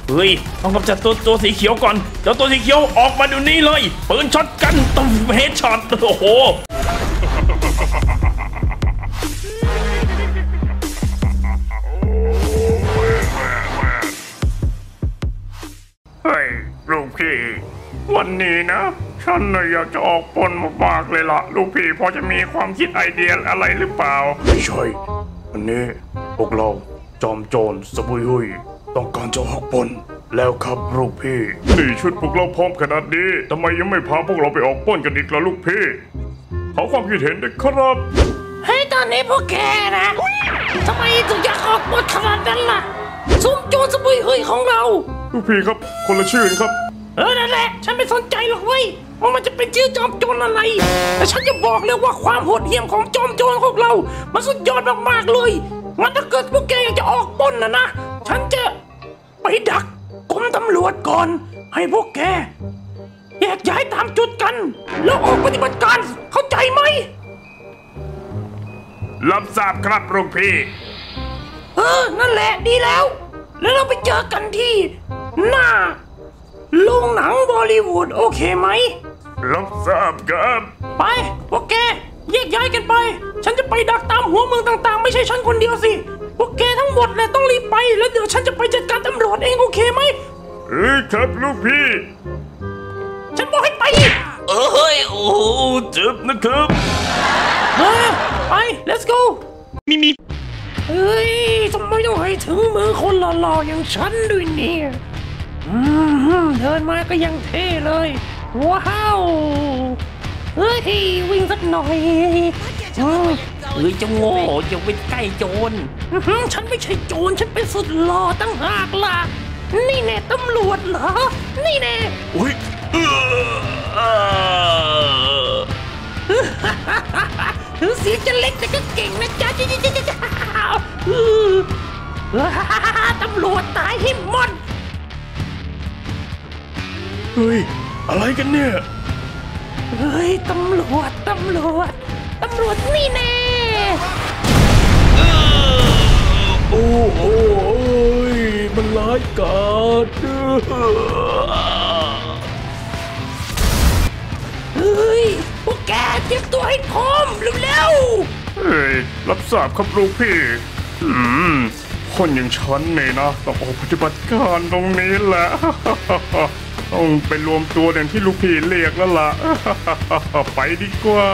เฮ้ยต้องกำจัดตัวสีเขียวก่อนเจ้าตัวสีเขียวออกมาเดี๋ยวนี้เลยปืนช็อตกันตุ้มเฮดช็อตโอ้โหเฮ้ยลูกพี่วันนี้นะฉันอยากจะออกปล้นมากๆเลยล่ะลูกพี่พอจะมีความคิดไอเดียอะไรหรือเปล่าไม่ใช่วันนี้พวกเราจอมโจรสมุยหุยต้องการจะออกปล้นแล้วครับลูกพี่นี่ชุดพวกเราพร้อมขนาดนี้ทำไมยังไม่พาพวกเราไปออกปล้นกันอีกล่ะลูกพี่ขอความคิดเห็นด้วยครับเฮ้ยตอนนี้พวกแกนะทำไมถึงอยากออกปล้นขนาดนั้นล่ะซุ้มโจรสมุยหุยของเราลูกพี่ครับคนละชื่อครับนั่นแหละฉันไม่สนใจหรอกเว้ยว่ามันจะเป็นชื่อจอมโจรอะไรแต่ฉันจะบอกเลยว่าความโหดเหี้ยมของจอมโจรของเรามันสุดยอดมากๆเลยงั้นถ้าเกิดพวกแกอยากจะออกปล้นนะฉันจะไปดักกรมตำรวจก่อนให้พวกแกแยกย้ายตามจุดกันแล้วออกปฏิบัติการเข้าใจไหมรับทราบครับลูกพี่นั่นแหละดีแล้วเราไปเจอกันที่หน้าโรงหนังบอลลีวูดโอเคไหมรับทราบครับไปพวกแกแยกย้ายกันไปฉันจะไปดักตามหัวเมืองต่างๆไม่ใช่ฉันคนเดียวสิพวกแกทั้งหมดเลยต้องรีบไปแล้วเดี๋ยวฉันจะไปจัดการตำรวจเองโอเคไหมครับลูกพี่ฉันบอกให้ไปเฮ้ยโอ้เจ็บนะครับไป let's go มีเฮ้ยทำไมต้องให้ถึงมือคนหล่อๆอย่างฉันด้วยเนี่ยเดินมาก็ยังเท่เลยว้าวเฮ้ยวิ่งสักหน่อยเฮ้ยเจ้าโง่อย่าไปใกล้โจรฉันไม่ใช่โจรฉันเป็นสุดหล่อตั้งหากล่ะนี่แน่ตำรวจเหรอนี่แน่อุ้ยถึงเสียงจะเล็กแต่ก็เก่งนะจ๊ะตำรวจตายให้หมดเฮ้ยอะไรกันเนี่ยเฮ้ยตำรวจนี่แน่โอ้ยมันร้ายกาจเฮ้ยพวกแกเตรียมตัวให้พร้อมเร็วเฮ้ยรับทราบครับลูกพี่คนอย่างฉันเนี่ยนะต้องออกปฏิบัติการตรงนี้แหละต้องไปรวมตัวอย่างที่ลูกพี่เรียกแล้วล่ะไปดีกว่า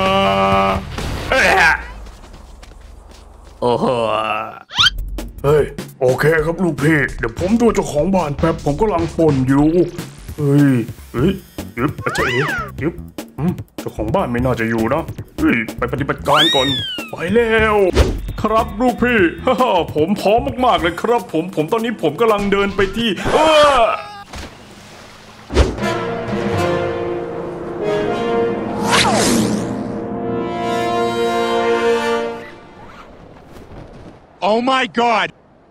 โอ้โหเฮ้ยโอเคครับลูกพี่เดี๋ยวผมดูเจ้าของบ้านแป๊บผมกำลังป่นอยู่เฮ้ยยึบอาจารย์ยึบเจ้าของบ้านไม่น่าจะอยู่นะเฮ้ยไปปฏิบัติการก่อนไปแล้วครับลูกพี่ผมพร้อมมากๆเลยครับผมตอนนี้ผมกำลังเดินไปที่ Oh my God!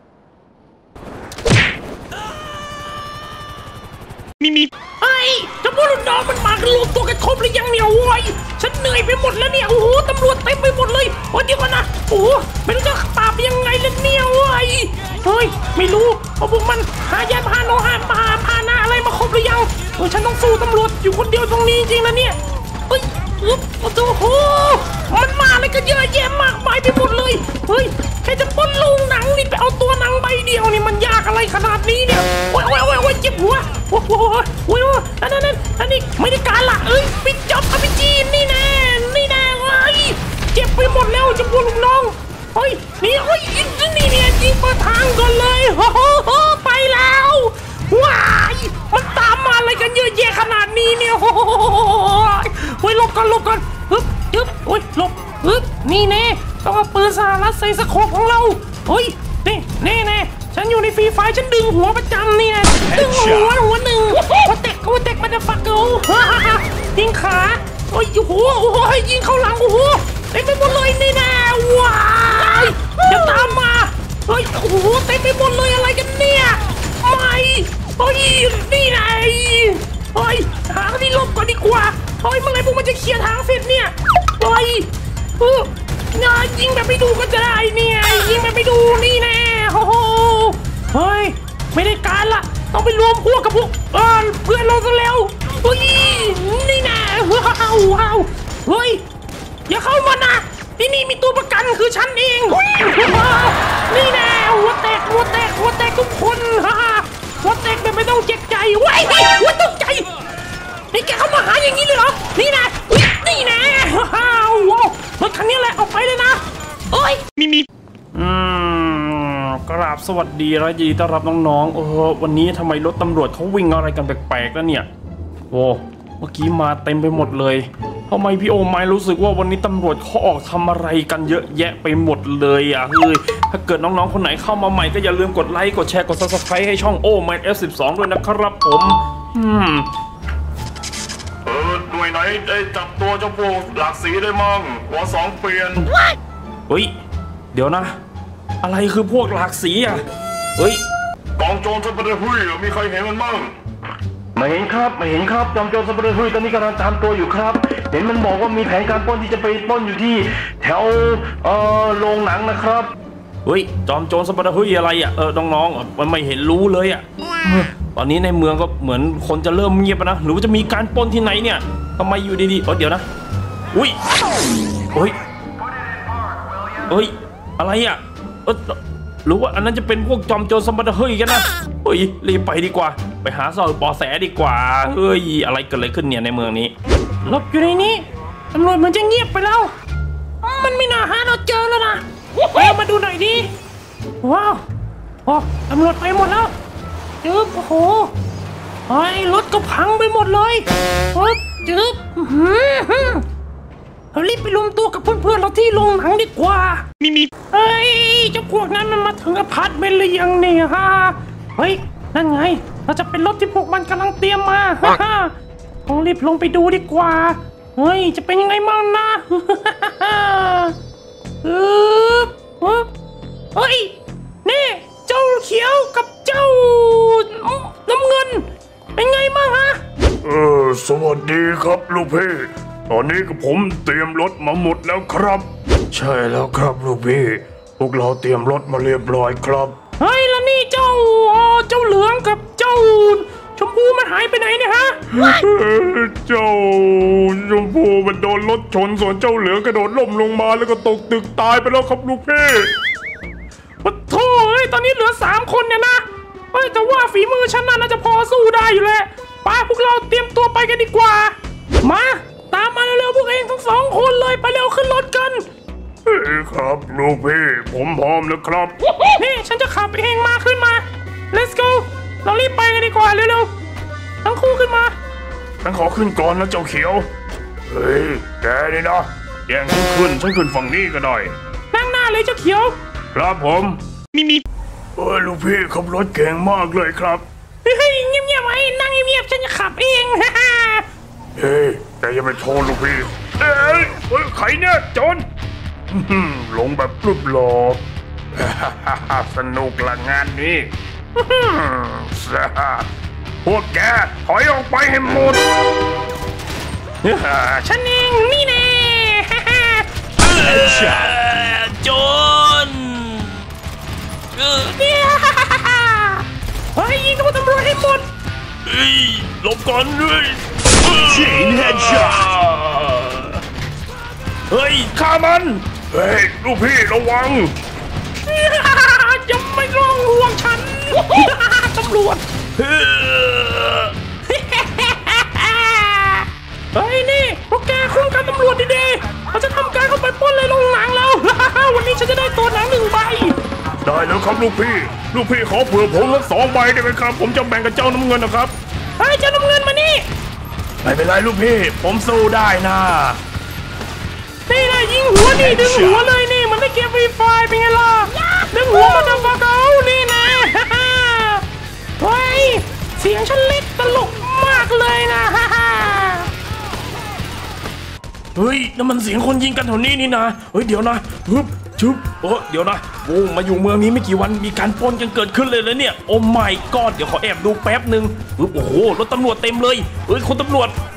มีไอ้เจ้าพวกลูกน้องมันมากันรวมตัวกันครบหรือยังเนี่ยโว้ยฉันเหนื่อยไปหมดแล้วเนี่ยโอ้โหตำรวจเต็มไปหมดเลยโอ้เดี๋ยวก่อนนะโอ้ไม่รู้จะปราบยังไงแล้วเนี่ยโว้ยเฮ้ยไม่รู้ว่าพวกมันหายาพาโนหาพาหน้าอะไรมาครบหรือยังฉันต้องสู้ตำรวจอยู่คนเดียวตรงนี้จริงนะเนี่ยเฮ้ยโอ้โหมันมาอะไรกันเยอะแยะมากมายไปหมดเลยเฮ้ยแค่จะปล้นโรงหนังนี่ไปเอาตัวหนังใบเดียวนี่มันยากอะไรขนาดนี้เนี่ยโอ้ยเจ็บหัวโอ้ยอันนี้ไม่ได้การละปิดจ็อบเอาไปจีนนี่แน่เจ็บไปหมดแล้วจะพวกลูกน้องเฮ้ยนี่นี่เนี่ยยิงเปิดทางก่อนเลยโอ้โหไปแล้วว้ายมันตามมาอะไรกันเยอะแยะขนาดนี้เนี่ยโอ้ยหลบก่อนยึบโอ้ยหลบนี่แน่ต้องเอาปืนสหรัฐใส่สโคปของเราเฮ้ยนี่แน่ฉันอยู่ในฟรีไฟฉันดึงหัวประจำนี่นะดึงหัวหนึ่งเขาเตะมันจะฝักเกายิงขาโอ้ยโอ้โหยิงเข้าหลังโอ้โหเต็มไปหมดเลยนี่แน่ว้ายจะตามมาเฮ้ยโอ้โหเต็มไปหมดเลยอะไรกันเนี่ยไม่เฮ้ยนี่ไงเฮ้ยหาที่หลบก่อนดีกว่าเฮ้ยเมื่อไรพวกมันจะเคลียร์ทางเสร็จเนี่ยเฮ้ยยิงแบบไม่ดูก็จะได้เนี่ยยิงแบบไม่ดูนี่แน่โอ้โหเฮ้ยไม่ได้การละต้องไปรวมพวกกับพวกเพื่อนเราซะแล้วเฮ้ยนี่นะว้าวเฮ้ยอย่าเข้ามานะที่นี่มีตัวประกันคือฉันเองนี่นะหัวแตกทุกคนหัวแตกแบบไม่ต้องเจ็บใจว้ายหัวตกใจนี่แกเข้ามาหาอย่างนี้เลยเหรอนี่นะนี่นะว้าวรถคันนี้แหละออกไปเลยนะเอ้ยมีกราบสวัสดีและยินดีต้อนรับน้องๆวันนี้ทำไมรถตำรวจเขาวิ่งอะไรกันแปลกๆแล้วเนี่ยโอ้เมื่อกี้มาเต็มไปหมดเลยทำไมพี่โอไมรู้สึกว่าวันนี้ตำรวจเขาออกทำอะไรกันเยอะแยะไปหมดเลยอ่ะเฮ้ยถ้าเกิดน้องๆคนไหนเข้ามาใหม่ก็อย่าลืมกดไลค์กดแชร์กด Subscribe ให้ช่องโอไม F12 ด้วยนะครับผมหน่วยไหนได้จับตัวเจ้าพวกหลากสีได้มั่งหัวสองเปลี่ยนเฮ้ยเดี๋ยวนะอะไรคือพวกหลากสีอ่ะเฮ้ยกองโจรสัปดาห์หุ้ยมีใครเห็นมันมั่งไม่เห็นครับจอมโจรสัปดาห์หุ้ยตอนนี้กำลังตามตัวอยู่ครับเห็นมันบอกว่ามีแผนการปล้นที่จะไปปล้นอยู่ที่แถวโรงหนังนะครับเฮ้ยจอมโจรสัปดาห์หุ้ยอะไรอ่ะน้องๆมันไม่เห็นรู้เลยอ่ะตอนนี้ในเมืองก็เหมือนคนจะเริ่มเงียบนะหรือว่าจะมีการปล้นที่ไหนเนี่ยทำไมอยู่ดีๆเดี๋ยวนะอุ้ยเฮ้ยอะไรอ่ะหรือว่าอันนั้นจะเป็นพวกจอมโจรสัปดาห์หุ้ยกันนะเฮ้ยรีบไปดีกว่าไปหาสาวปอแสดีกว่าเฮ้ยอะไรเกิดอะไรขึ้นเนี่ยในเมืองนี้หลบอยู่ในนี้ตำรวจมันจะเงียบไปแล้วมันไม่น่าหาเราเจอแล้วนะมาดูหน่อยดิว้าวตำรวจไปหมดแล้วจืบโอ้โหรถก็พังไปหมดเลยจืบเรารีบไปรวมตัวกับเพื่อนๆเราที่โรงหนังดีกว่ามีเฮ้ยเจ้าพวกนั้นมันมาถึงอพาร์ตเมนต์หรือยังเนี่ยเฮ้ยนั่นไงเราจะเป็นรถที่พวกมันกำลังเตรียมมาต้องรีบลงไปดูดีกว่าเฮ้ยจะเป็นยังไงมั่งนะเฮ้ยนี่เจ้าเขียวกับเจ้าน้ำเงินเป็นไงบ้างฮะสวัสดีครับลูกพี่ตอนนี้กับผมเตรียมรถมาหมดแล้วครับใช่แล้วครับลูกพี่พวกเราเตรียมรถมาเรียบร้อยครับเฮ้ยแล้วนี่เจ้าเหลืองกับเจ้าชมพูมันหายไปไหนเนี่ยฮะเจ้าชมพูมันโดนรถชนส่วนเจ้าเหลืองกระโดดล่มลงมาแล้วก็ตกตึกตายไปแล้วครับลูกพี่ปะโถ่ตอนนี้เหลือ3 คนเนี่ยนะแต่ว่าฝีมือฉันน่าจะพอสู้ได้อยู่แหละไปพวกเราเตรียมตัวไปกันดีกว่ามาตามมาเร็วๆพวกเองทั้ง2 คนเลยไปเร็วขึ้นรถกันครับลูกพี่ผมพร้อมแล้วครับนี่ฉันจะขับเองมาขึ้นมา let's go เรารีบไปกันดีกว่าเร็วๆทั้งคู่ขึ้นมาฉันขอขึ้นก่อนนะเจ้าเขียวเฮ้ยแกนี่นะแย่งฉันขึ้นฝั่งนี้ก็ได้นั่งหน้าเลยเจ้าเขียวครับผมมีลูกพี่ขับรถเก่งมากเลยครับเฮ้ยเงียบๆไว้นั่งเงียบๆฉันจะขับเองเฮ้ยแต่อย่าไปโทษลูกพี่ใครเนี่ยโจรลงแบบปลุบหลอกสนุกละงานนี้พวกแกถอยออกไปให้หมดฉันเองนี่แน่โจรเฮ้ยยิงตำรวจให้หมดหลบก่อนด้วย Chain headshot เฮ้ยฆ่ามันเฮ้ยลูกพี่ระวังยังไม่ร้องห่วงฉันตำรวจเฮ้ยนี่พวกแกคุ้มกันตำรวจดีๆเราจะทำการเข้าไปปล้นเลยโรงหนังแล้ววันนี้ฉันจะได้ตัวหนัง1 ใบได้แล้วครับลูกพี่ขอเผื่อผม2 ใบได้ไหมครับผมจะแบ่งกับเจ้าน้ำเงินนะครับเฮ้ยเจ้าน้ำเงินมานี่ไม่เป็นไรลูกพี่ผมสู้ได้นะนี่นะยิงหัวนี่ดึงหัวเลยนี่มันได้เก็บไวไฟเป็นไงล่ะดึงหัวมันจะฟักเอานี่นะเฮ้ยเสียงฉันเล็กตลกมากเลยนะเฮ้ยนั่นมันเสียงคนยิงกันแถวนี้นี่นะเฮ้ยเดี๋ยวนะชุบเดี๋ยวนะมาอยู่เมืองนี้ไม่กี่วันมีการปล้นกันเกิดขึ้นเลยแล้วเนี่ยโอ้ my god เดี๋ยวขอแอบดูแป๊บนึงโอ้โหรถตำรวจเต็มเลยเฮ้ยคุณตำรวจ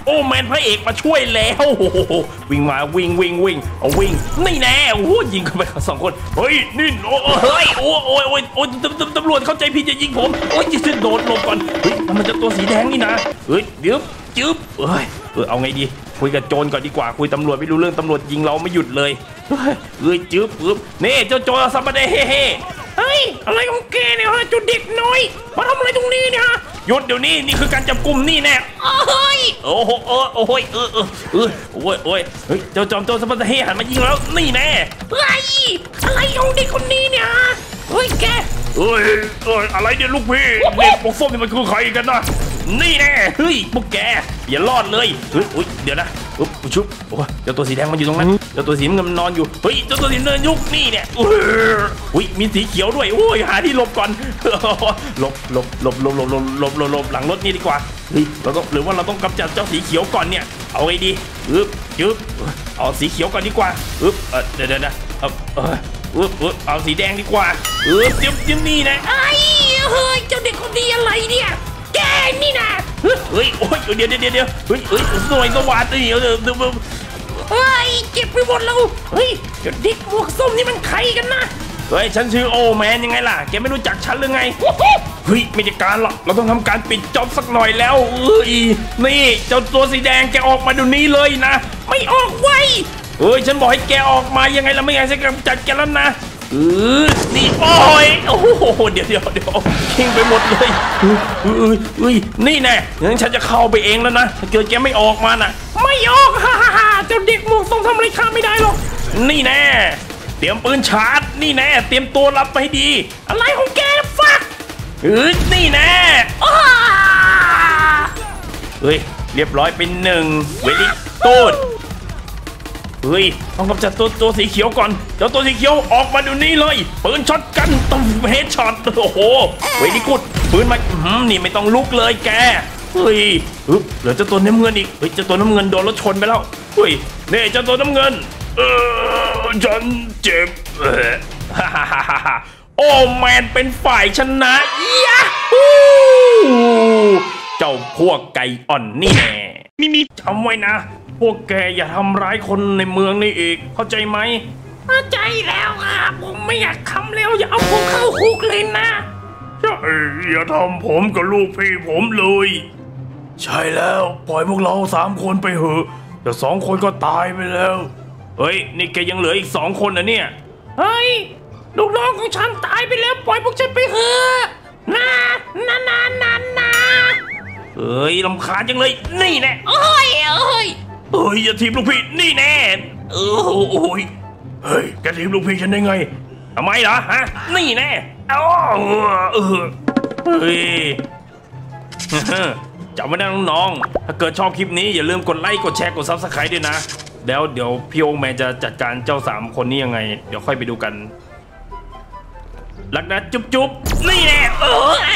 โอ้แมนพระเอกมาช่วยแล้วโอ้โหวิ่งมาวิ่งเอาวิ่งนี่แน่โอ้ยิงเข้าไปสองคนเฮ้ยนี่โอ้เฮ้ยโอ้ตำรวจเข้าใจผิดจะยิงผมโอ้ยจะโดดลงก่อนเฮ้ยมันจะตัวสีแดงนี่นะเฮ้ยเดี๋ยวจึ๊บเอาไงดีคุยกับโจรก่อนดีกว่าคุยตำรวจไม่รู้เรื่องตำรวจยิงเราไม่หยุดเลยเฮ้ยจึ๊บนี่เจ้าโจรสัมปะเดเฮ้ยอะไรของแกเนี่ยฮะจุดเด็กน้อยมาทำอะไรตรงนี้เนี่ยฮะหยุดเดี๋ยวนี้นี่คือการจับกุมนี่แน่เฮ้ยโอ้โหโอ้ยเฮ้ยเจ้าจอมโจรสัมปะเดหันมายิงแล้วนี่แน่อะไรของเด็กคนนี้เนี่ยฮะเฮ้ยแกอะไรเนี่ยลูกพี่เด็กปกส้มนี่มันคือใครกันนะนี่แน่เฮ้ยพวกแกอย่ารอดเลยเฮ้ยเดี๋ยวนะชุบเจ้าตัวสีแดงมันอยู่ตรงนั้นเจ้าตัวสีเงินมันนอนอยู่เฮ้ยเจ้าตัวสีเนินยุกนี่เนี่ยอุ้ยมีสีเขียวด้วยโอ้ยหาที่หลบก่อนหลบหลังรถนี่ดีกว่าเฮ้ยเราต้องหรือว่าเราต้องกำจัดเจ้าสีเขียวก่อนเนี่ยเอาไงดีจึ๊บเอาสีเขียวก่อนดีกว่าเดี๋ยวเอาสีแดงดีกว่าจึ๊บนี่นะเฮ้ยเจ้าเด็กคนนี้อะไรเนี่ยแกนี่นะเฮ้ยโอ้ยเดี๋ยวเฮ้ยสวยสวัสดิ์เดี๋ยวเจ็บไปหมดแล้วเฮ้ยเจ้าเด็กหมวกส้มนี่มันใครกันนะเฮ้ยฉันชื่อโอแมนยังไงล่ะแกไม่รู้จักฉันหรือไงเฮ้ยไม่จัดการหรอกเราต้องทำการปิดจ็อบสักหน่อยแล้วนี่เจ้าตัวสีแดงแกออกมาเดี๋ยวนี้เลยนะไม่ออกไว้ฉันบอกให้แกออกมายังไงล่ะไม่งั้นฉันกำจัดแกแล้วนะนี่โอ้โหเดี๋ยวชิงไปหมดเลยนี่แน่งั้นฉันจะเข้าไปเองแล้วนะถ้าเกิดแกไม่ออกมาน่ะไม่ออกฮ่าเจ้าเด็กหมวกส้มทำอะไรข้าไม่ได้หรอกนี่แน่เตรียมปืนชาร์จนี่แน่เตรียมตัวรับไปให้ดีอะไรของแกฟักนี่แน่เรียบร้อยเป็นหนึ่งเวลิตูดต้องกำจัดตัวสีเขียวก่อนเจ้าตัวสีเขียวออกมาเดี๋ยวนี้เลยปืนช็อตกันต้องเฮดช็อตโอ้โหเวลิกูดปืนมานี่ไม่ต้องลุกเลยแกเหลือเจ้าตัวน้ำเงินอีกเจ้าตัวน้ำเงินโดนรถชนไปแล้วนี่เจ้าตัวน้ำเงินฉันเจ็บโอ้แมนเป็นฝ่ายชนะยะเจ้าพวกไก่อ่อนนี่แน่มีจำไว้นะพวกแกอย่าทำร้ายคนในเมืองนี่อีกเข้าใจไหมเข้าใจแล้วครับผมไม่อยากทำแล้วอย่าเอาผมเข้าคุกเลยนะใช่อย่าทำผมกับลูกพี่ผมเลยใช่แล้วปล่อยพวกเรา3 คนไปเถอะแต่2 คนก็ตายไปแล้วนี่แกยังเหลืออีก2 คนนะเนี่ยลูกน้องของฉันตายไปแล้วปล่อยพวกฉันไปเถอะนะรำคาญจังเลยนี่แน่อย่าทีมลูกพี่นี่แน่แกทีมลูกพี่ฉันได้ไงทำไมเหรอฮะนี่แน่จำไว้นะน้องๆถ้าเกิดชอบคลิปนี้อย่าลืมกดไลค์กดแชร์กดซับสไครต์ด้วยนะเดี๋ยวพี่โอแมนจะจัดการเจ้า3 คนนี้ยังไงเดี๋ยวค่อยไปดูกันรักนะจุ๊บนี่แน่